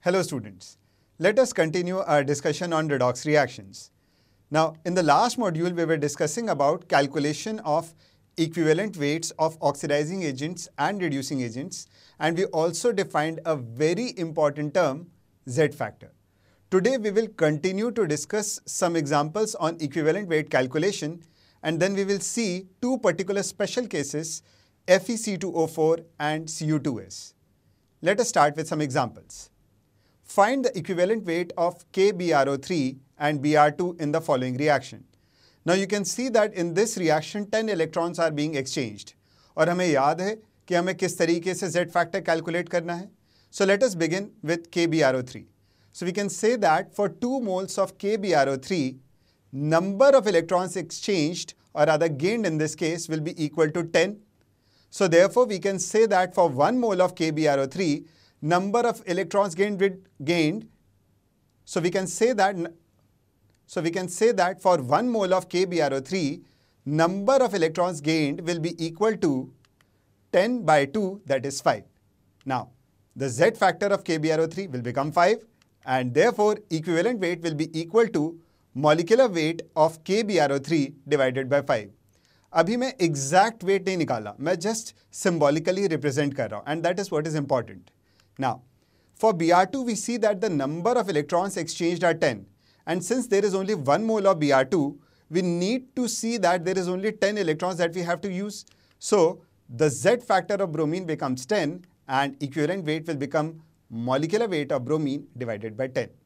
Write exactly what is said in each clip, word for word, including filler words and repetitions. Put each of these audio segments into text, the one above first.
Hello students, let us continue our discussion on redox reactions. Now in the last module we were discussing about calculation of equivalent weights of oxidizing agents and reducing agents, and we also defined a very important term, Z factor. Today we will continue to discuss some examples on equivalent weight calculation, and then we will see two particular special cases, F e C two O four and C u two S. Let us start with some examples. Find the equivalent weight of K B r O three and B r two in the following reaction. Now you can see that in this reaction ten electrons are being exchanged. और हमें याद है कि हमें किस तरीके से Z factor calculate करना है. So let us begin with K B r O three. So we can say that for two moles of K B r O three, number of electrons exchanged or rather gained in this case will be equal to ten. So therefore we can say that for one mole of K B r O three, number of electrons gained gained. So we can say that so we can say that for one mole of K B r O three, number of electrons gained will be equal to ten by two, that is five. Now the Z factor of K B r O three will become five, and therefore equivalent weight will be equal to molecular weight of K B r O three divided by five. अभी मैं exact weight नहीं निकाला, मैं just symbolically represent कर रहा हूँ, and that is what is important. Now, for B r two, we see that the number of electrons exchanged are ten. And since there is only one mole of B r two, we need to see that there is only ten electrons that we have to use. So, the Z factor of bromine becomes ten and equivalent weight will become molecular weight of bromine divided by ten.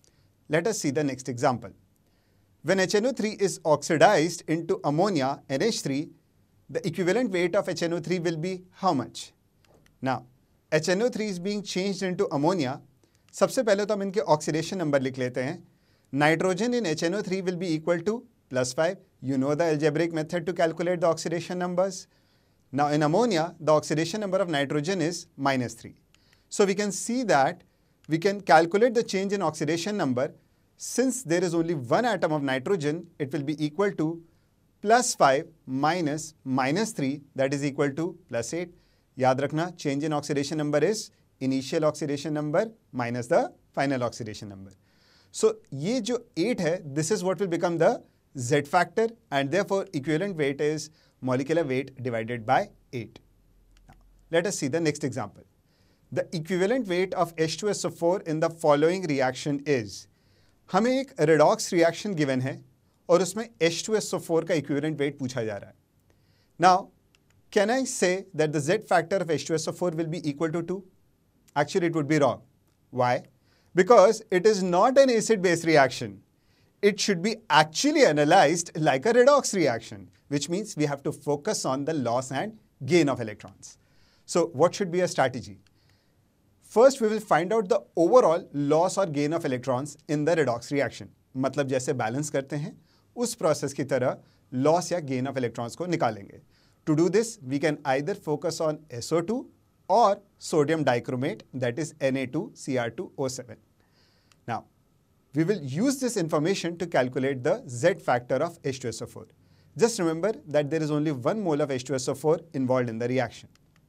Let us see the next example. When H N O three is oxidized into ammonia, N H three, the equivalent weight of H N O three will be how much? Now, H N O three is being changed into ammonia. सबसे पहले तो हम इनके oxidation number लिख लेते हैं. Nitrogen in H N O three will be equal to plus five. You know the algebraic method to calculate the oxidation numbers. Now in ammonia, the oxidation number of nitrogen is minus three. So we can see that we can calculate the change in oxidation number. Since there is only one atom of nitrogen, it will be equal to plus five minus minus three, that is equal to plus eight. याद रखना, change in oxidation number is initial oxidation number minus the final oxidation number. So ये जो eight है, this is what will become the Z factor, and therefore equivalent weight is molecular weight divided by eight. Now, let us see the next example. The equivalent weight of H two S O four in the following reaction is. हमें एक redox reaction given है और उसमें H two S O four का equivalent weight पूछा जा रहा है. Now, can I say that the Z factor of H two S O four will be equal to two? Actually, it would be wrong. Why? Because it is not an acid-base reaction. It should be actually analyzed like a redox reaction, which means we have to focus on the loss and gain of electrons. So what should be a strategy? First, we will find out the overall loss or gain of electrons in the redox reaction. मतलब जैसे balance करते हैं, उस process की तरह loss या gain of electrons को निकालेंगे. To do this, we can either focus on S O two or sodium dichromate, that is N A two C r two O seven. Now, we will use this information to calculate the Z factor of H two S O four. Just remember that there is only one mole of H two S O four involved in the reaction.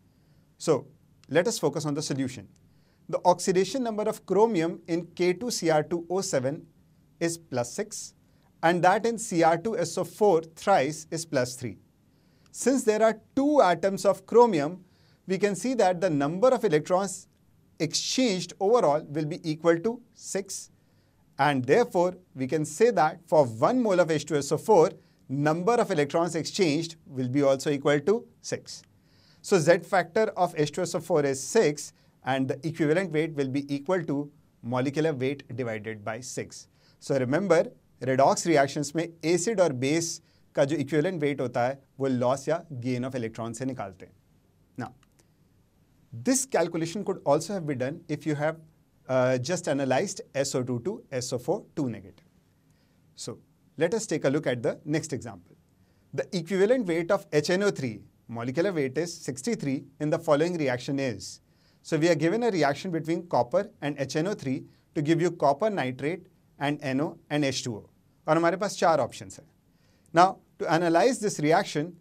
So, let us focus on the solution. The oxidation number of chromium in K two C r two O seven is plus six, and that in C r two S O four thrice is plus three. Since there are two atoms of chromium, we can see that the number of electrons exchanged overall will be equal to six. And therefore, we can say that for one mole of H two S O four, number of electrons exchanged will be also equal to six. So Z factor of H two S O four is six, and the equivalent weight will be equal to molecular weight divided by six. So remember, redox reactions में acid और base का जो equivalent weight होता है वो loss या gain of electron से निकालते हैं. Now, this calculation could also have been done if you have uh, just analyzed S O two to S O four two negative. So, let us take a look at the next example. The equivalent weight of H N O three, molecular weight is sixty-three, in the following reaction is. So, we are given a reaction between copper and H N O three to give you copper nitrate and NO and H two O. और हमारे पास चार options हैं. Now, to analyze this reaction,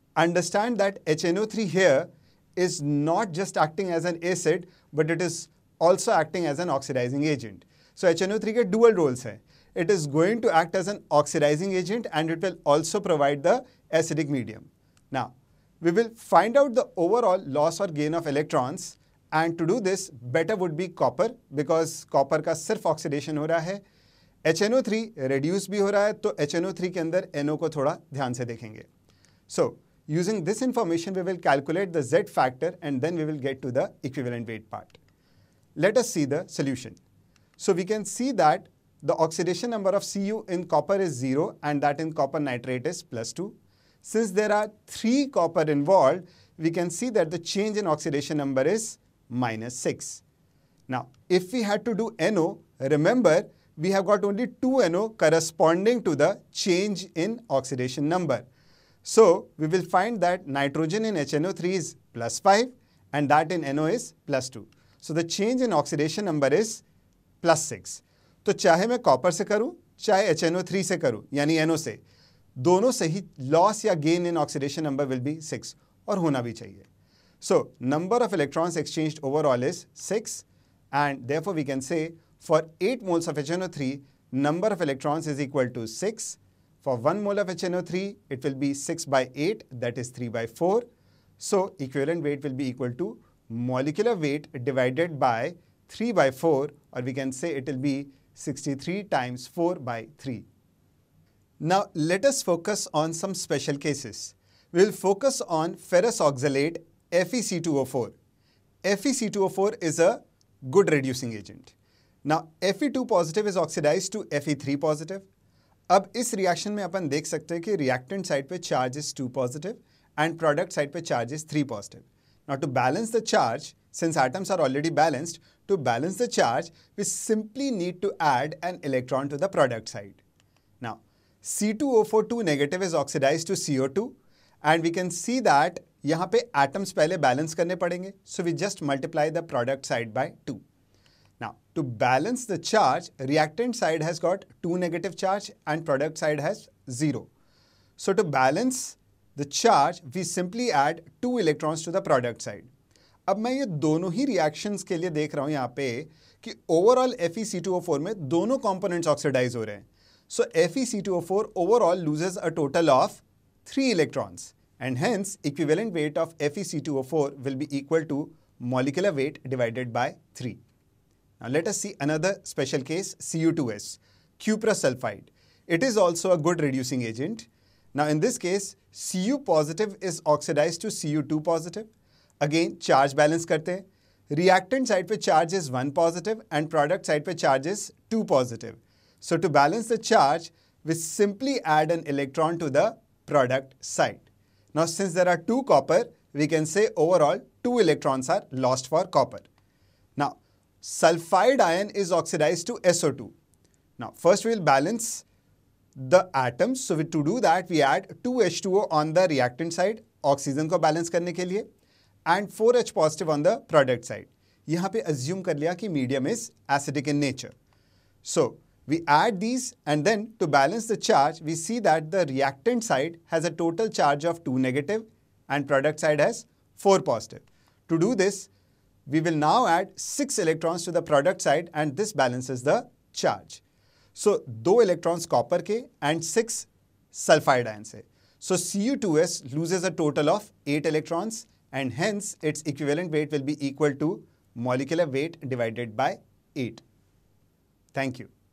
understand that H N O three here is not just acting as an acid, but it is also acting as an oxidizing agent. So H N O three के dual roles हैं. It is going to act as an oxidizing agent and it will also provide the acidic medium. Now, we will find out the overall loss or gain of electrons, and to do this, better would be copper because copper का सिर्फ oxidation हो रहा है. H N O three reduce भी हो रहा है, तो H N O three के अंदर N O को थोड़ा ध्यान से देखेंगे. So, using this information, we will calculate the Z factor and then we will get to the equivalent weight part. Let us see the solution. So, we can see that the oxidation number of C U in copper is zero and that in copper nitrate is plus two. Since there are three copper involved, we can see that the change in oxidation number is minus six. Now, if we had to do N O, remember, we have got only two N O corresponding to the change in oxidation number. So, we will find that nitrogen in H N O three is plus five and that in N O is plus two. So, the change in oxidation number is plus six. तो चाहे मैं copper से करूं, चाहे H N O three से करूं, यानी N O से, दोनों से ही लॉस या gain in oxidation number will be six और होना भी चाहिए. So, number of electrons exchanged overall is six and therefore we can say for eight moles of H N O three, number of electrons is equal to six. For one mole of H N O three, it will be six by eight, that is three by four. So, equivalent weight will be equal to molecular weight divided by three by four, or we can say it will be sixty-three times four by three. Now, let us focus on some special cases. We will focus on ferrous oxalate F e C two O four. F e C two O four is a good reducing agent. Now, F e two positive is oxidized to F e three positive. अब इस reaction में अपन देख सकते हैं कि reactant side पे charge is two positive and product side पे charge is three positive. Now to balance the charge, since atoms are already balanced, to balance the charge, we simply need to add an electron to the product side. Now, C two O four two negative is oxidized to C O two and we can see that यहाँ पे atoms पहले balance करने पड़ेंगे. So, we just multiply the product side by two. Now, to balance the charge, reactant side has got two negative charge and product side has zero. So, to balance the charge, we simply add two electrons to the product side. अब मैं ये दोनों ही reactions के लिए देख रहा हूँ यहाँ पे कि overall F e C two O four में दोनों components oxidize हो रहे हैं. So, F e C two O four overall loses a total of three electrons and hence equivalent weight of F e C two O four will be equal to molecular weight divided by three. Now, let us see another special case, C U two S, cuprous sulfide. It is also a good reducing agent. Now, in this case, C U positive is oxidized to C U two positive. Again, charge balance करते हैं. Reactant side पे charge is one positive and product side पे charge is two positive. So, to balance the charge, we simply add an electron to the product side. Now, since there are two copper, we can say overall two electrons are lost for copper. Now, sulfide ion is oxidized to S O two. Now, first we will balance the atoms. So, we, to do that, we add two H two O on the reactant side, oxygen को balance करने के लिए, and four H positive on the product side. यहाँ पे assume कर लिया कि medium is acidic in nature. So, we add these and then to balance the charge, we see that the reactant side has a total charge of two negative and product side has four positive. To do this, we will now add six electrons to the product side and this balances the charge. So, two electrons copper के and six sulfide ion से. So, C U two S loses a total of eight electrons and hence its equivalent weight will be equal to molecular weight divided by eight. Thank you.